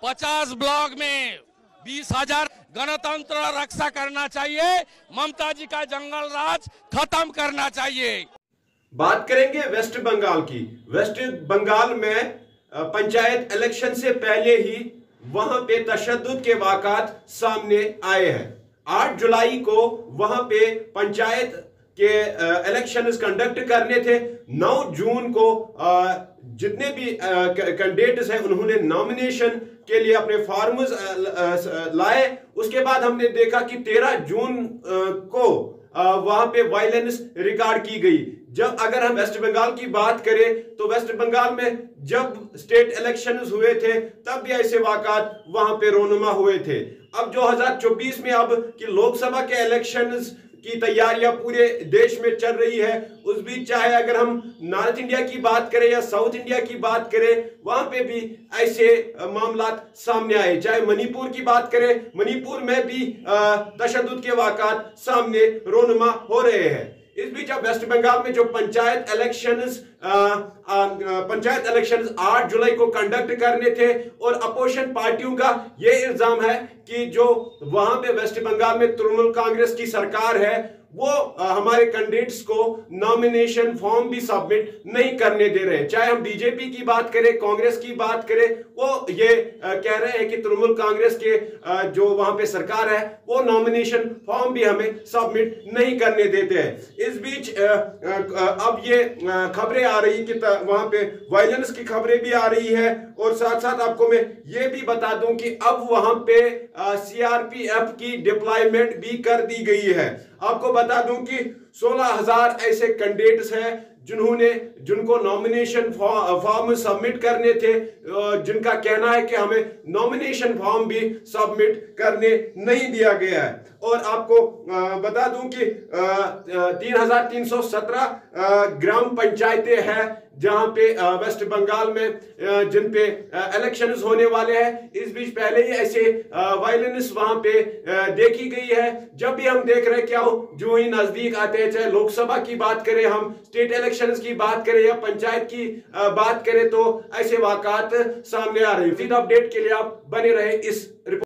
50 block में 20,000 गणतंत्र रक्षा करना चाहिए। ममता जी का जंगल राज खत्म करना चाहिए। बात करेंगे वेस्ट बंगाल की। वेस्ट बंगाल में पंचायत इलेक्शन से पहले ही वहां पे तशद्दुद के वाक़ात सामने आए हैं। 8 जुलाई को वहां पे पंचायत के इलेक्शंस कंडक्ट करने थे। 9 जून को जितने भी कैंडिडेट्स हैं उन्होंने नॉमिनेशन के लिए अपने फॉर्म्स लाए। उसके बाद हमने देखा कि 13 जून को वहां पे वायलेंस रिकॉर्ड की गई। जब अगर हम वेस्ट बंगाल की बात करें तो वेस्ट बंगाल में जब स्टेट इलेक्शंस हुए थे तब भी ऐसे वाक़ात वहां पे रोनुमा हुए थे। अब 2024 में अब कि लोकसभा के इलेक्शंस की तैयारियां पूरे देश में चल रही है, उस बीच चाहे अगर हम नॉर्थ इंडिया की बात करें या साउथ इंडिया की बात करें वहां पे भी ऐसे मामला सामने आए। चाहे मणिपुर की बात करें, मणिपुर में भी तशद्दुद के वाक़ात सामने रोनुमा हो रहे हैं। इस बीच अब वेस्ट बंगाल में जो पंचायत इलेक्शंस 8 जुलाई को कंडक्ट करने थे और अपोजिशन पार्टियों का यह इल्जाम है कि जो वहां पे वेस्ट बंगाल में तृणमूल कांग्रेस की सरकार है वो हमारे कैंडिडेट्स को नॉमिनेशन फॉर्म भी सबमिट नहीं करने दे रहे हैं। चाहे हम बीजेपी की बात करें, कांग्रेस की बात करें, वो ये कह रहे हैं कि तृणमूल कांग्रेस के जो वहां पे सरकार है वो नॉमिनेशन फॉर्म भी हमें सबमिट नहीं करने देते हैं। इस बीच अब ये खबरें आ रही कि वहां पे वायलेंस की खबरें भी आ रही है और साथ साथ आपको मैं ये भी बता दूं कि अब वहां पे सीआरपीएफ की डिप्लॉयमेंट भी कर दी गई है। आपको बता दूं कि 16,000 ऐसे कैंडिडेट्स हैं जिनको नॉमिनेशन फॉर्म सबमिट करने थे, जिनका कहना है कि हमें नॉमिनेशन फॉर्म भी सबमिट करने नहीं दिया गया है। और आपको बता दूं कि 3,317 ग्राम पंचायतें हैं जहां पे वेस्ट बंगाल में जिन पे इलेक्शंस होने वाले हैं। इस बीच पहले ही ऐसे वायलेंस वहां पे देखी गई है। जब भी हम देख रहे हैं क्या जो ही नजदीक आते हैं, चाहे लोकसभा की बात करें, हम स्टेट इलेक्शंस की बात करें या पंचायत की बात करें, तो ऐसे वाक़ात सामने आ रहे हैं। अपडेट के लिए आप बने रहे इस रिपोर्ट।